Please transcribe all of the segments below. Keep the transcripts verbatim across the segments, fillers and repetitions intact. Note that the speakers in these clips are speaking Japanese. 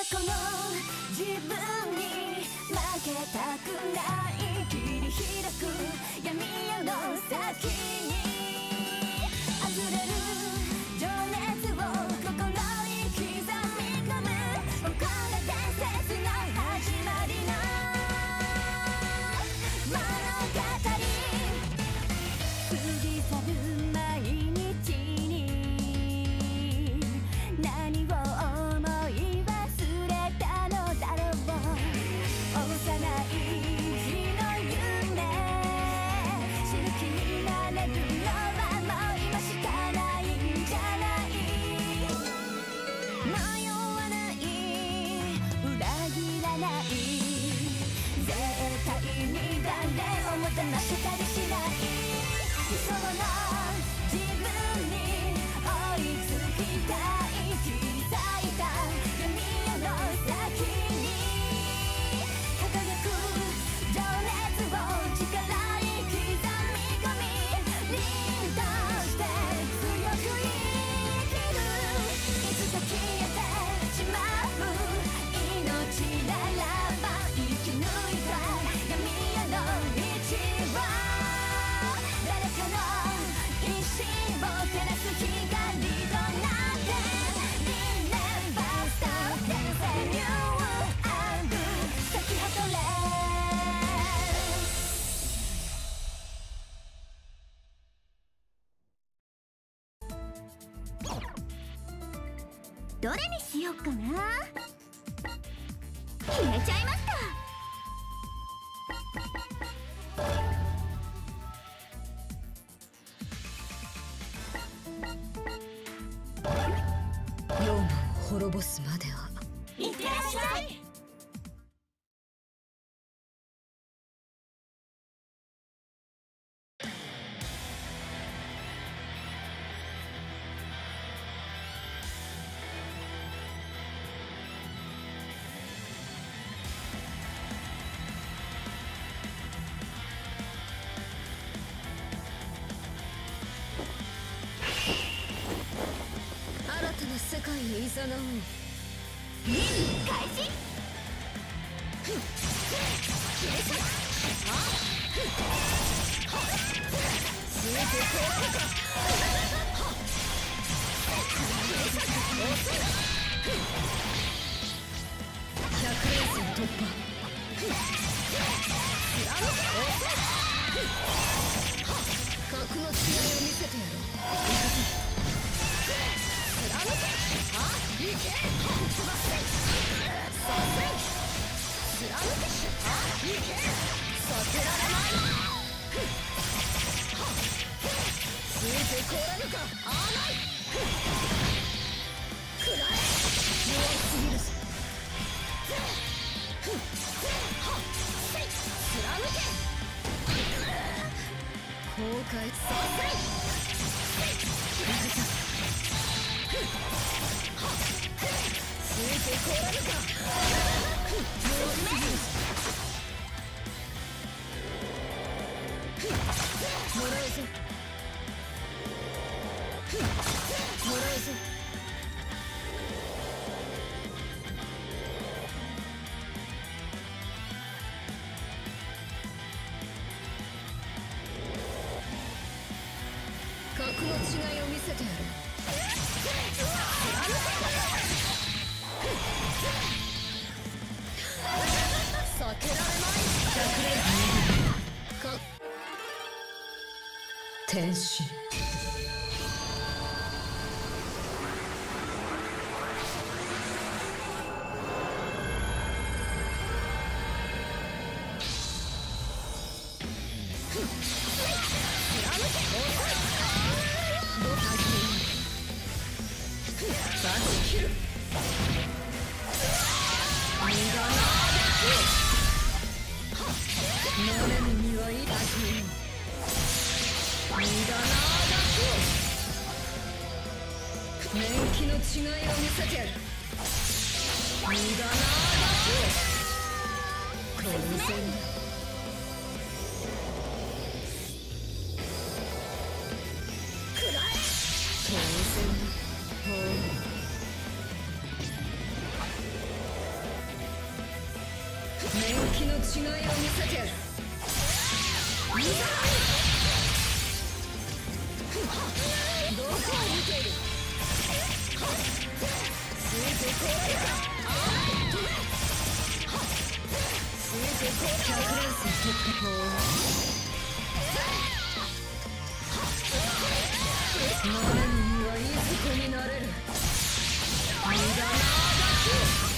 この自分に負けたくない。切り開く闇夜の先に溢れる情熱を心に刻み込む。ここが伝説の始まりの物語。過ぎ去る毎日に何を思い忘れたのだろう。幼い日の夢死ぬ気になれるのはもう今しかないんじゃない。迷わない裏切らない絶対に誰をも騙したりしない。理想の自分に追いつきたい。切り裂いた闇夜の先に輝く情熱を力に刻み込み凛として強く生きる。いつか消えてしまう命ならば生き抜いた闇夜の道は誰かの意志を照らす光となって Remember Star Dance New World 咲き誇れ。どれにしよっかな。決めちゃいました。 ヨーマを滅ぼすまでは。 いってらっしゃい。 新たな世界にいざなおう。 任務開始。 百連戦突破。格の違いを見せてやろう。後悔さついてこられるか。もらうぞもらうぞ。格の違いを見せてやる。避けられまい。百連か天使。年季の違いを見せてやる。無駄なこの戦だ。当然だ。 の違いを見せてやる。どこを見ている。ついてこられた。ついてこられた。百連戦突破法。前にはいずこになれる。無駄なあがき。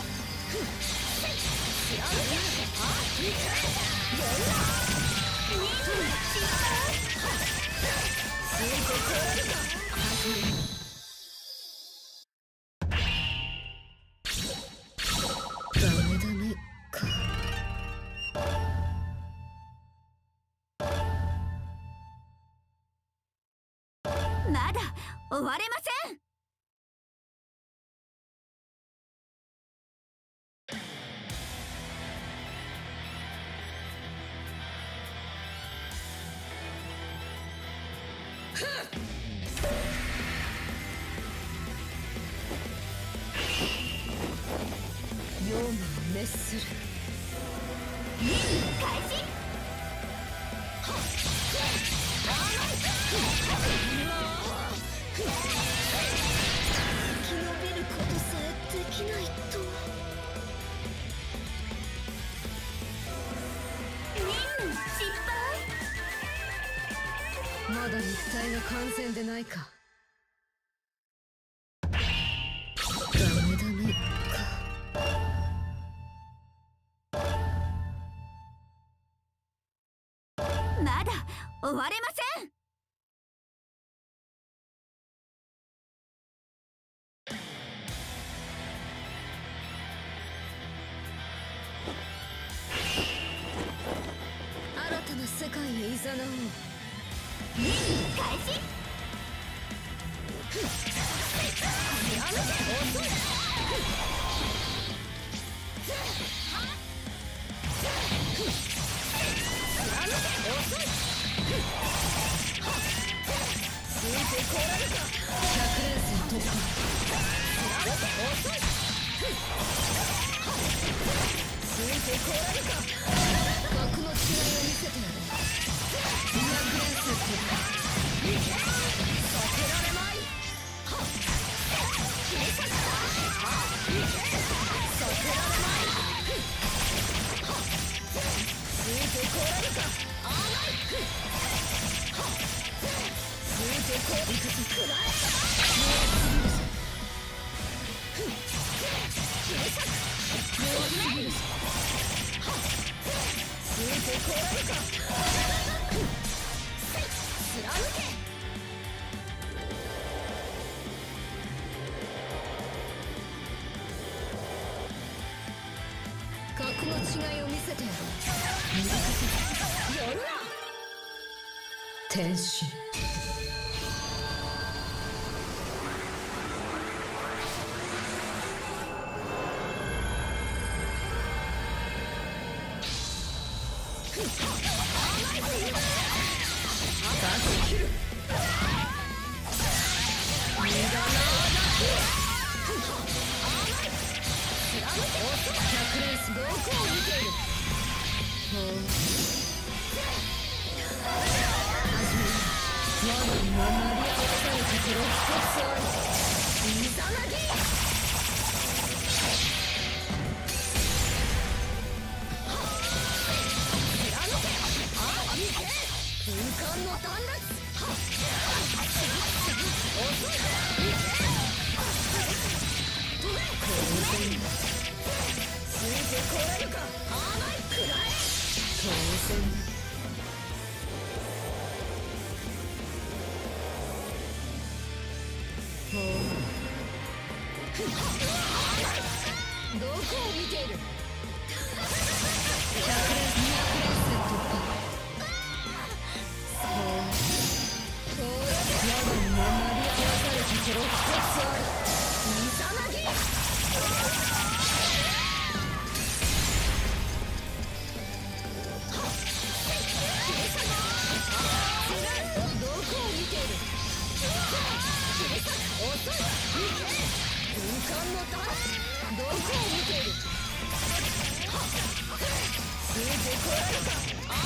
ダメダメか。 まだ終われません。 妖魔を滅する。 任務開始。生き延びることさえできないとは。任務失敗。 まだ肉体が完全でないか。ダメダメか。 まだ終われません。 新たな世界へいざなおう。 任務開始。 ついてこられた。百連戦突破。ついてこられた。格の違いを見せてやる。百連戦突破。させられまい。させられまい。ついてこられた。ついてこいくぞ。くらえ。弱すぎるぞ。ついてこられた。貫け。格の違いを見せてやろう。やるな。天使。どこを見ている。どこを見ている。 こられるか。あ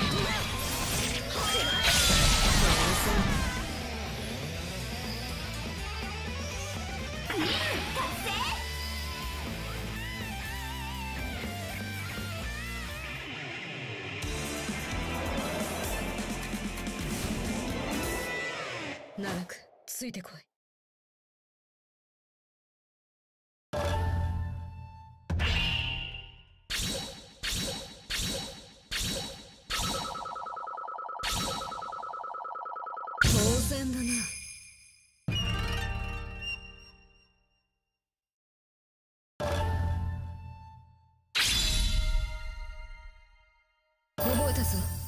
奈落ついてこい。当然だな。覚えたぞ。